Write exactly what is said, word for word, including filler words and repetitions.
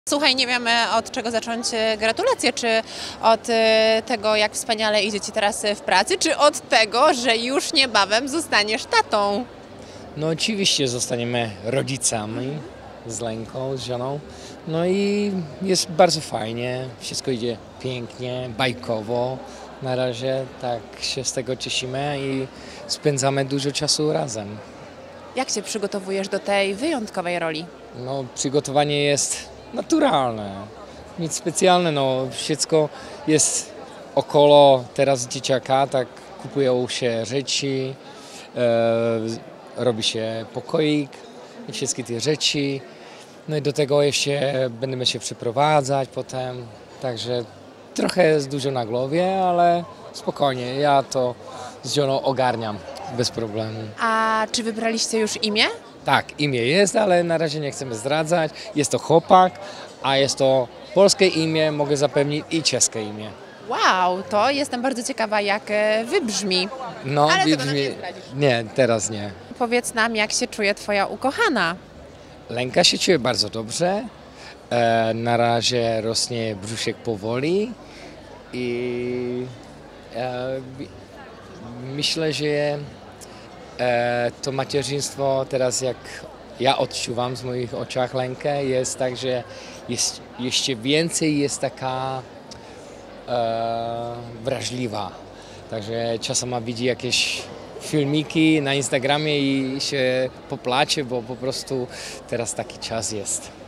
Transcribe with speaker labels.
Speaker 1: Słuchaj, nie wiemy od czego zacząć e, gratulacje, czy od e, tego, jak wspaniale idzie Ci teraz e, w pracy, czy od tego, że już niebawem zostaniesz tatą.
Speaker 2: No oczywiście zostaniemy rodzicami z Lenką, z żoną. No i jest bardzo fajnie, wszystko idzie pięknie, bajkowo. Na razie tak się z tego cieszymy i spędzamy dużo czasu razem.
Speaker 1: Jak się przygotowujesz do tej wyjątkowej roli?
Speaker 2: No przygotowanie jest naturalne, nic specjalne, no wszystko jest około teraz dzieciaka, tak kupują się rzeczy, e, robi się pokoik i wszystkie te rzeczy. No i do tego jeszcze będziemy się przeprowadzać potem, także trochę jest dużo na głowie, ale spokojnie, ja to z żoną ogarniam bez problemu.
Speaker 1: A czy wybraliście już imię?
Speaker 2: Tak, imię jest, ale na razie nie chcemy zdradzać. Jest to chłopak, a jest to polskie imię, mogę zapewnić, i czeskie imię.
Speaker 1: Wow, to jestem bardzo ciekawa, jak e, wybrzmi.
Speaker 2: No,
Speaker 1: Ale tego nam
Speaker 2: brzmi-
Speaker 1: nie zdradzisz.
Speaker 2: nie, teraz nie.
Speaker 1: Powiedz nam, jak się czuje Twoja ukochana.
Speaker 2: Lenka się czuje bardzo dobrze. E, na razie rośnie brzuszek powoli i e, mi- myślę, że e, to macierzyństwo teraz, jak ja odczuwam z moich oczach Lenkę, jest tak, że jest jeszcze więcej jest taka e, wrażliwa. Także czasem widzi jakieś filmiki na Instagramie i się poplacie, bo po prostu teraz taki czas jest.